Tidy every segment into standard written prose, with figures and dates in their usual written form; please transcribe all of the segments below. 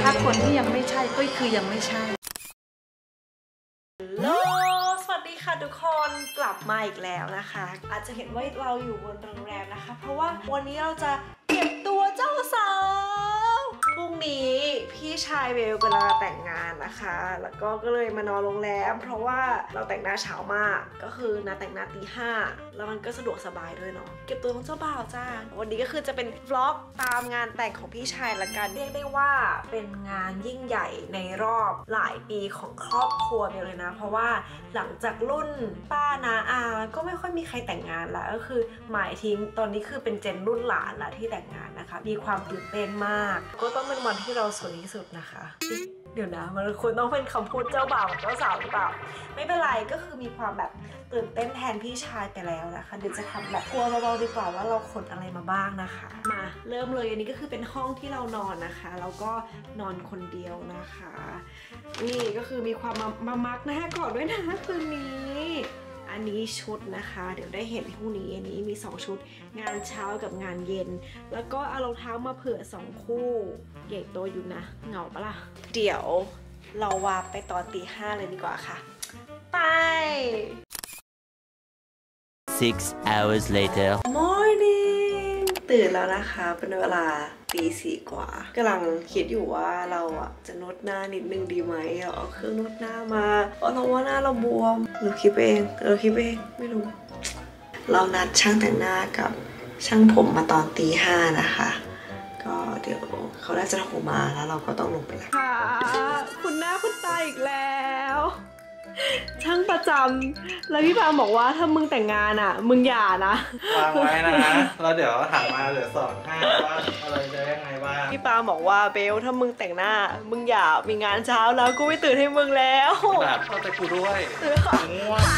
ถ้าคนที่ยังไม่ใช่ก็คือยังไม่ใช่โลสวัสดีค่ะทุกคนกลับมาอีกแล้วนะคะอาจจะเห็นว่าเราอยู่บนโรงแรมนะคะเพราะว่าวันนี้เราจะเก็บตัวเจ้าสาวพรุ่งนี้พี่ชายเบลกำลังแต่งงานนะคะแล้วก็เลยมานอนโรงแรมเพราะว่าเราแต่งหน้าเช้ามากก็คือนัดแต่งหน้าตี 5แล้วมันก็สะดวกสบายด้วยเนาะเก็บตัวเป็นเจ้าบ่าวจ้าวันนี้ก็คือจะเป็นวล็อกตามงานแต่งของพี่ชายละกันเรียกได้ว่าเป็นงานยิ่งใหญ่ในรอบหลายปีของครอบครัวเบลเลยนะเพราะว่าหลังจากรุ่นป้าน้าอาก็ไม่ค่อยมีใครแต่งงานแล้วก็คือหมายทิ้งตอนนี้คือเป็นเจนรุ่นหลานละที่แต่งงานนะคะมีความตื่นเต้นมากก็ต้องเป็นวันที่เราสวยที่สุดนะคะเดี๋ยวนะมันควรต้องเป็นคำพูดเจ้าบ่าวกับเจ้าสาวหรือเปล่าไม่เป็นไรก็คือมีความแบบตื่นเต้นแทนพี่ชายไปแล้วนะคะเดี๋ยวจะทำแบบกลัวเบาๆดีกว่าว่าเราขนอะไรมาบ้างนะคะมาเริ่มเลยอันนี้ก็คือเป็นห้องที่เรานอนนะคะแล้วก็นอนคนเดียวนะคะนี่ก็คือมีความมามักหน้าก่อนด้วยนะคืนนี้อันนี้ชุดนะคะเดี๋ยวได้เห็นพรุ่งนี้อันนี้มี2ชุดงานเช้ากับงานเย็นแล้วก็เอารองเท้ามาเผื่อ2คู่ใหญ่โตอยู่นะเหงาปะล่ะเดี๋ยวเราวาไปตอนตี 5เลยดีกว่าค่ะไป 6 hours later Morning ตื่นแล้วนะคะเป็นเวลาตี 4 กว่ากำลังคิดอยู่ว่าเราอะจะนวดหน้านิดนึงดีไหมเอาเครื่องนวดหน้ามาเพราะเราว่าหน้าเราบวมเราคิดเองไม่รู้เรานัดช่างแต่งหน้ากับช่างผมมาตอนตี 5นะคะก็เดี๋ยวเขาน่าจะโทรมาแล้วเราก็ต้องลงไปแล้วค่ะคุณหน้าคุณตาอีกแล้วช่างประจำแล้วพี่ปาบอกว่าถ้ามึงแต่งงานอ่ะมึงอย่านะวางไว้นะแล้วเดี๋ยวหันมาเดี๋ยวสอนให้ว่าอะไรจะยังไงบ้างพี่ปาบอกว่าเบลถ้ามึงแต่งหน้ามึงอย่ามีงานเช้าแล้วกูไม่ตื่นให้มึงแล้วแบบเข้าใจกูด้วยง่วง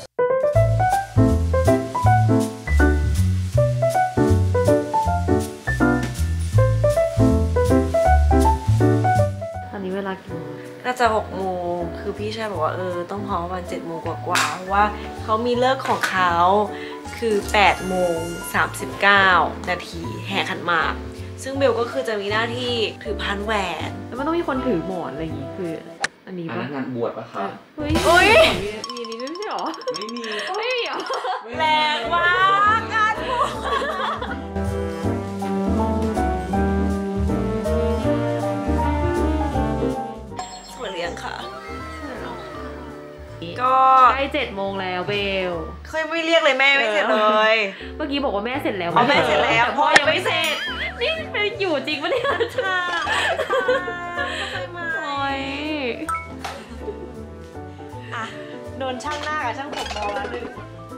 ตอนนี้เวลากี่โมงน่าจะ6 โมงคือพี่ชายบอกว่าต้องพร้อมประมาณ7 โมงกว่าเพราะว่าเขามีเลิกของเขาคือ8 โมง 39 นาทีแห่ขันหมากซึ่งเบลก็คือจะมีหน้าที่ถือพานแหวนแล้วมันต้องมีคนถือหมอนอะไรอย่างงี้คืออันนี้ปะงานบวชปะคะเฮ้ยมีนี้ด้วยไม่ใช่หรอไม่มีเหรอแรงมากงานบวชค่ะก็ใกล้7 โมงแล้วเบลเคยไม่เรียกเลยแม่ไม่เสร็จเลยเมื่อกี้บอกว่าแม่เสร็จแล้วแม่เสร็จแล้วพ่อยังไม่เสร็จนี่เป็นอยู่จริงปะเนี่ยค่ะเคยมาอ่ะโดนช่างหน้ากับช่างผมมองแล้วนึง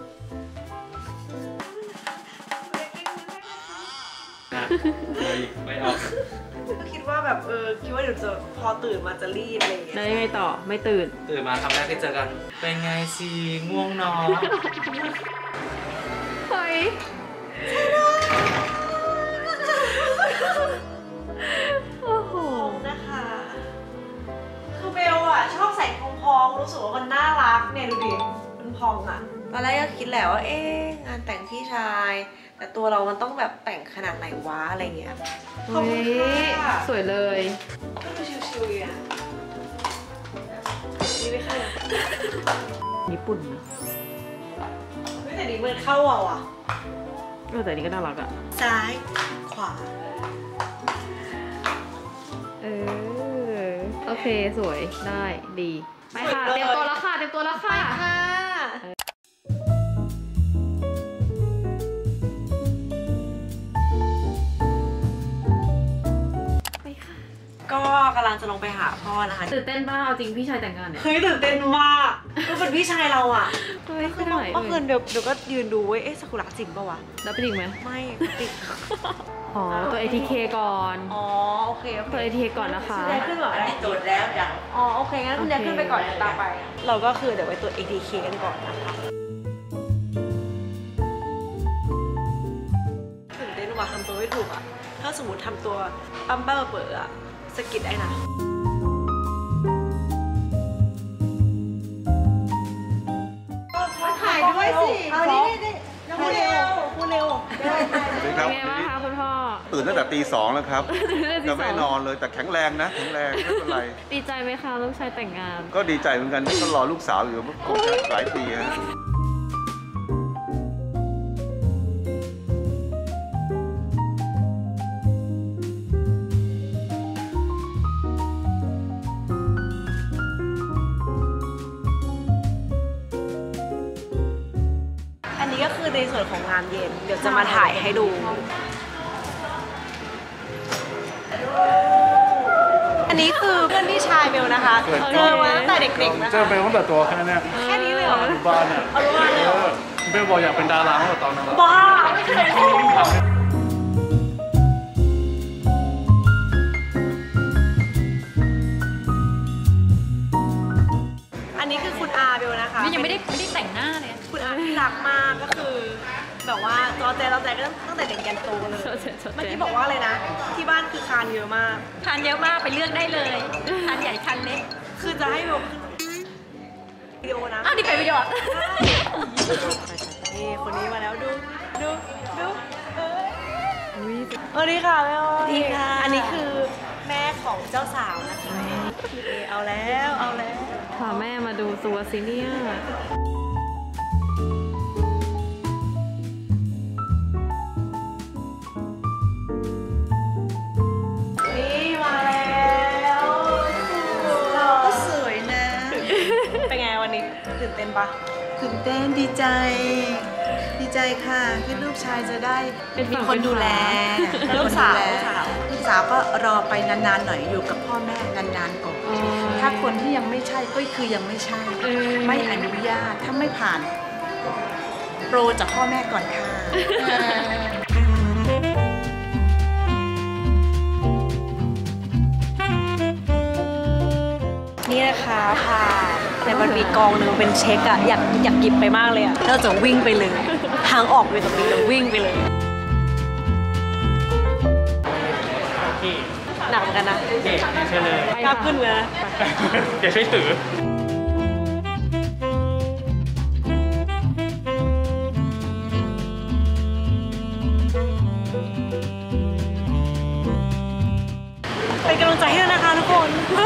ไม่เอาคิดว่าแบบคิดว่าเดี๋ยวจะพอตื่นมาจะรีดอะไรอย่างเงี้ยได้ไงต่อไม่ตื่นมาคำแรกที่เจอกันเป็นไงสิง่วงนอนเฮ้ยโอ้โหนะคะคือเบลอะชอบใส่พองๆรู้สึกว่ามันน่ารักเนี่ยดูดิมันพองอะตอนแรกก็คิดแหละว่างานแต่งพี่ชายแต่ตัวเรามันต้องแบบแต่งขนาดไหนวะอะไรเงี้ยเฮ้ยสวยเลยก็ดูชิวๆอ่ะนี่ไม่เข้าญี่ปุ่นนะไม่แต่นี่มันเข้าอ่ะแต่นี่ก็น่ารักอ่ะซ้ายขวาโอเคสวยได้ดีไปค่ะเตรียมตัวแล้วค่ะก็กำลังจะลงไปหาพ่อนะคะตื่นเต้นป่ะเอาจริงพี่ชายแต่งงานเนี่ยเฮ้ยตื่นเต้นมากก็เป็นพี่ชายเราอ่ะเมื่อคืนเดี๋ยวก็ยืนดูไว้ซากุระจริงป่าวะแล้วเป็นจริงไหมไม่ติดอ๋อตัว ATK ก่อนอ๋อโอเคตัว ATK ก่อนนะคะได้ขึ้นหรอได้จดแล้วจ้ะอ๋อโอเคงั้นคุณจะขึ้นไปก่อนตามไปเราก็คือเดี๋ยวไปตรวจ ATK กันก่อนนะคะตื่นเต้นว่ะทำตัวไม่ถูกอ่ะถ้าสมมติทำตัวปั๊มเปิดอ่ะสกิดไอ้นะถ่ายด้วยสิเอาดิพูดเร็วเป็นไงบ้างคะคุณพ่อตื่นตั้งแต่ตี 2แล้วครับตีจะไม่ 2 นอนเลยแต่แข็งแรงนะแข็งแรงไม่เป็นไรดีใจไหมคะลูกชายแต่งงานก็ดีใจเหมือนกันที่ก็รอลูกสาวอยู่หลายปีฮะอันนี้ก็คือในส่วนของงานเย็น เดี๋ยวจะมาถ่ายให้ดู อันนี้คือเพื่อนพี่ชายเบลนะคะ เจอมาตั้งแต่เด็กๆนะเจอเบลตั้งแต่ตัวแค่นี้แค่นี้เลยเหรออยู่บ้านอ่ะเอารู้ว่าเลยเหรอเบลบอกอยากเป็นดาราตั้งแต่ตอนนั้นแล้วบ้าไม่เคยพูดอันนี้คือคุณอาเบลนะคะนี่ยังไม่ได้แต่งหน้าเลยคุณอาที่รักมากก็คือ แบบว่าจอแจก็ตั้งแต่เด็กยันโตเลย เมื่อกี้บอกว่าอะไรนะ ที่บ้านคือคานเยอะมากทานเยอะมากไปเลือกได้เลยทานใหญ่ทานเล็กคือจะให้เบลขึ้นวิดีโอนะอ้าวนี่ไปวิดีโอนี่คนนี้มาแล้วดูสวัสดีค่ะแม่อ้อยสวัสดีค่ะอันนี้คือแม่ของเจ้าสาวนะคะพี่เอเอาแล้วพาแม่มาดูตัวซิเนี่ยนี่มาแล้วเราก็สวยนะ เป็นไงวันนี้ตื่นเต้นปะตื่นเต้นดีใจค่ะที่ลูกชายจะได้เป็นมีฝั่งคนดูแลเป็นลูกสาวลูกสาวก็รอไปนานๆหน่อยอยู่กับพ่อแม่นานๆก่อนอ๋อถ้าคนที่ยังไม่ใช่ก็คือยังไม่ใช่ ไม่อนุญาตถ้าไม่ผ่านโปรจากพ่อแม่ก่อนค่ะนี่นะคะค่ะแต่มันมีกองหนึ่งเป็นเช็คอะอยากหยิบไปมากเลยอะเราจะวิ่งไปเลยทางออกไปตรงนี้เราวิ่งไปเลยหนักเหมือนกันนะใช่เลยกล้าขึ้นเลยนะเดี๋ยวช่วยถือเป็นกำลังใจให้ด้วยนะคะทุกคน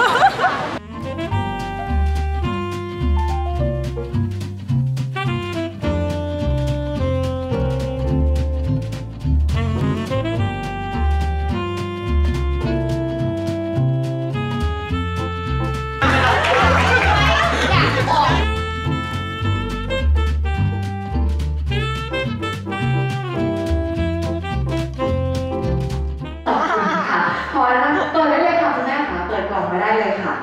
พอแล้วนะเปิดได้เลยค่ะคุณแม่ค่ะเปิดกล่องมาได้เลยค่ะ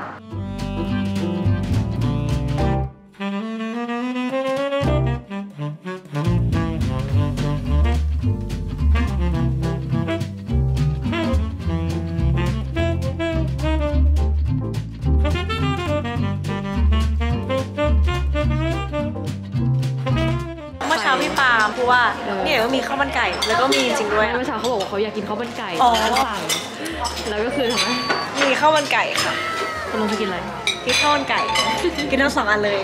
เมื่อเช้าพี่ปาล์มพูดว่าเนี่ยก็มีข้าวมันไก่แล้วก็มีจริงๆด้วยเมื่อเช้าเขาบอกว่าเขาอยากกินข้าวมันไก่อ๋อแล้วสั่งแล้วก็คือทำไมมีข้าวมันไก่ค่ะคุณลุงจะกินอะไรกินข้าวมันไก่ กินทั้งสองอันเลย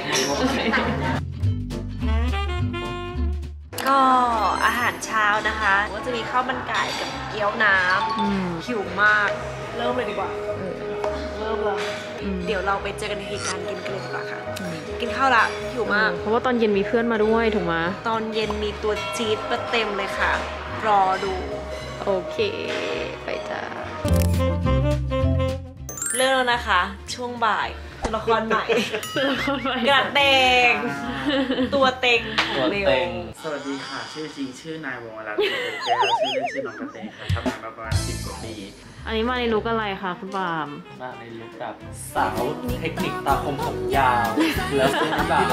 ก็อาหารเช้านะคะก็จะมีข้าวมันไก่กับเกี๊ยวน้ำหิวมาก เริ่มเลยดีกว่าเริ่มเลยเดี๋ยวเราไปเจอกันในเหตุการณ์กินกันเลยดีกว่าค่ะ กินข้าวละหิวมากเพราะว่าตอนเย็นมีเพื่อนมาด้วยถูกไหมตอนเย็นมีตัวจี๊ดมาเต็มเลยค่ะ รอดูโอเค ไปจ้าเริ่มแล้วนะคะ ช่วงบ่ายตัวละครใหม่ตัวละครใหม่กระเตง ตัวเต็งของเบลสวัสดีค่ะ ชื่อจริงชื่อนายวงศ์วรัตน์เกิดแก้วชื่อเล่นชื่อน้องกระเตงค่ะทำงานมาประมาณ10 กว่าปีอันนี้มาในลุกอะไรคะคุณปาล์มมาในลุคแบบสาวเทคนิคตาคมผมยาว แล้วเส้นบาง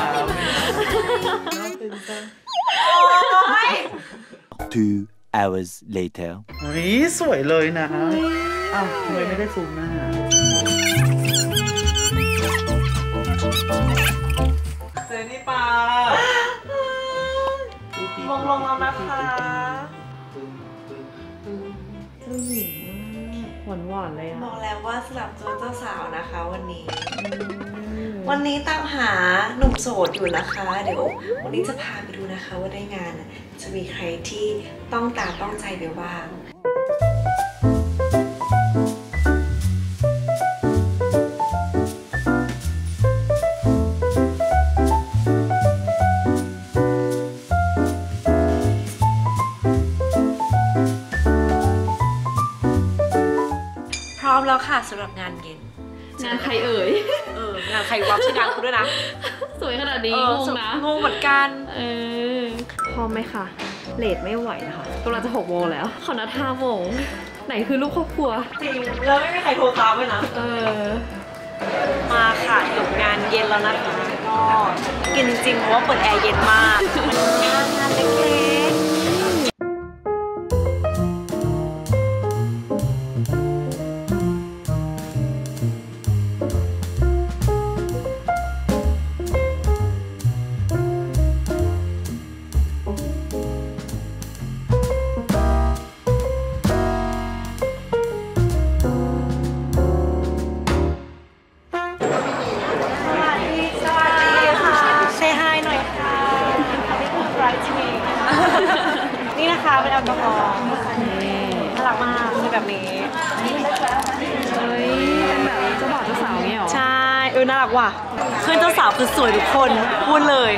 2 hours later. เฮ้ยสวยเลยนะอ้าวทำไมไม่ได้ซูมหน้าเจนี่ปามองลงแล้วนะคะหวานๆเลยบอ่ะอกแล้วว่าสลับตัวเจ้าสาวนะคะวันนี้ วันนี้ตามหาหนุ่มโสดอยู่นะคะ เดี๋ยววันนี้จะพาไปดูนะคะว่าในงานน่ะจะมีใครที่ต้องตาต้องใจเบลบ้างแล้วค่ะสำหรับงานเย็นงานใครเอ่ยงานใครวับชื่องานคุณด้วยนะสวยขนาดนี้งงนะงงเหมือนกันพร้อมไหมคะเลทไม่ไหวนะคะกำลังจะ6 โมงแล้วเขานัด5 โมงไหนคือลูกครอบครัวจริงแล้วไม่มีใครโทรตามเลยนะ มาค่ะจบงานเย็นแล้วนะคะก็กินจริงๆเพราะว่าเปิดแอร์เย็นมากงานเล็กนี่นะคะเป็นแอลกอฮอล์น่ารักมากเป็นแบบนี้เฮ้ยเป็นแบบเจ้าบ่าวเจ้าสาวเงี้ยหรอใช่น่ารักว่ะเพื่อนเจ้าสาวคือสวยทุกคนพูดเลย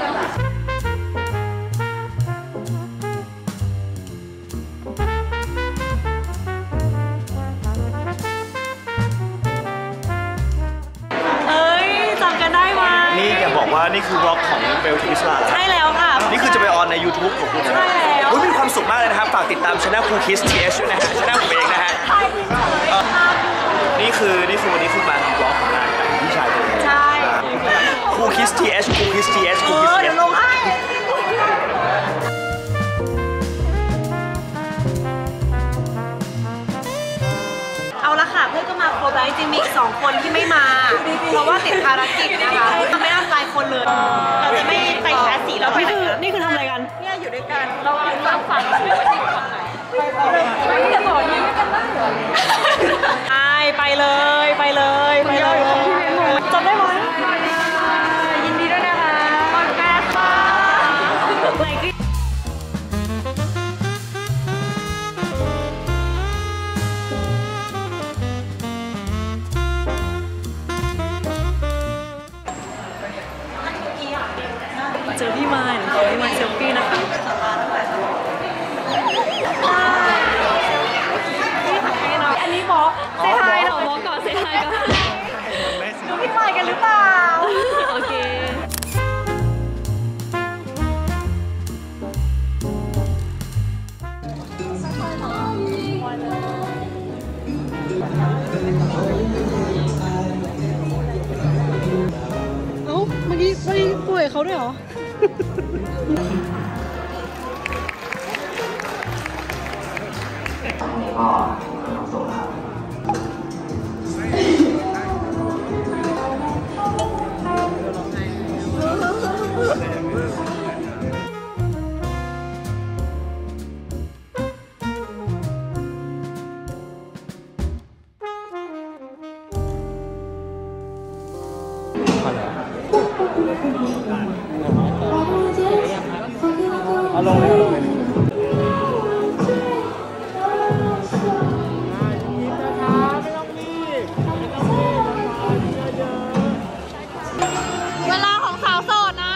จำกันได้ไหมนี่จะบอกว่านี่คือวล็อกของเบลทิสลาใช่แล้วค่ะนี่คือจะไปออนใน YouTube ของคุณนะใช่แล้วมีความสุขมากเลยนะครับ ฝากติดตามช่องครูคิสทีเอชด้วยนะฮะช่องผมเองนะฮะนี่คือวันนี้คือมาทำวล็อกของงานแต่งพี่ชายตัวเองใช่ครูคิสทีเอชครูคิสทีเอชครูคิสทีเอเดี๋ยชวลงให้เอาละค่ะเพื่อนก็มาครบแล้วจริงๆมีอีก2 คนที่ไม่มาเพราะว่าติดภารกิจนะคะไม่น่าตายคนเลยเราจะไม่ไปแค่สีแล้วไปไหนนี่คือทำอะไรกันเนี่ยอยู่ด้วยกันเราอยู่ฝั่งไม่ว่าที่ฝั่งไหนไม่จะต่อยิ้มกันได้เหรอไปเลยจำได้ไหมยินดีด้วยนะคะขอบคุณค่ะเจอพี่มายขอพี่มายเซลฟี่นะคะอันนี้บอสเซฮายเหรอบอกก่อนเซฮายก่อนดูพี่มายกันหรือเปล่าโอเคเมื่อกี้ป่วยเขาด้วยเหรอเวลาของสาวโสดนะ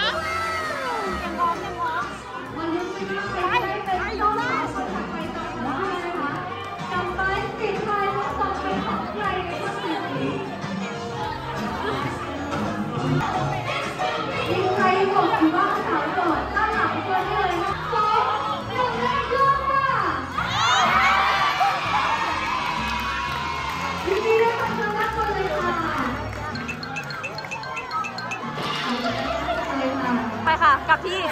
ใครบอกอยู่ว่าสาวโสดตั้งหลักตัวได้เลยนะ2 1 เริ่มค่ะยินดีด้วยค่ะทั้งนักคนเลยค่ะไปค่ะกลับที่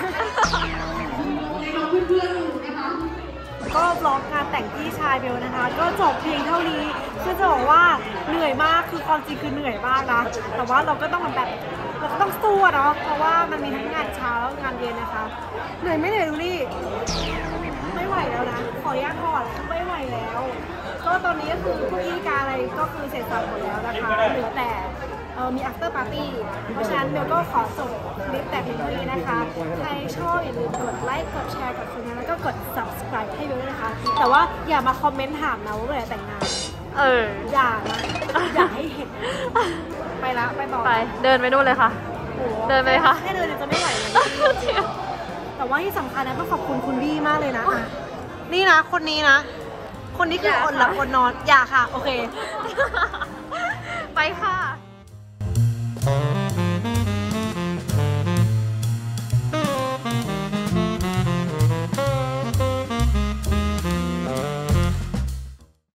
ก็บล็อกงานแต่งพี่ชายเบลนะคะ ก็จบเพียงเท่านี้คือจะบอกว่าเหนื่อยมากคือความจริงคือเหนื่อยมากนะแต่ว่าเราก็ต้องแบบเราก็ต้องสู้อะเนาะเพราะว่ามันมีทั้งงานเช้าแล้วงานเย็นนะคะเหนื่อยไม่เหนื่อยดูนี่ไม่ไหวแล้วนะขออนุญาตถอดไม่ไหวแล้ว ก็ตอนนี้ก็คือพวกอีการอะไรก็คือเสร็จสับหมดแล้วนะคะเหลือแต่มี after party เพราะฉะนั้นเบลก็ขอส่งคลิปแต่เพียงเท่านี้นะคะใครชอบอย่าลืมกดไลค์กดแชร์กดคอมเมนต์แล้วก็กด subscribe ให้เบลด้วยนะคะแต่ว่าอย่ามาคอมเมนต์ถามนะว่าเมื่อไหร่แต่งงานอย่านะอย่าให้เห็นไปละไปต่อไปเดินไปนู่นเลยค่ะโอ้โหเดินไปค่ะแค่เดินจะไม่ไหวเลยแต่ว่าที่สำคัญนะต้องขอบคุณคุณบี้มากเลยนะอ่ะนี่นะคนนี้นะคนนี้คืออดหลับอดนอน อย่าค่ะ โอเคไปค่ะ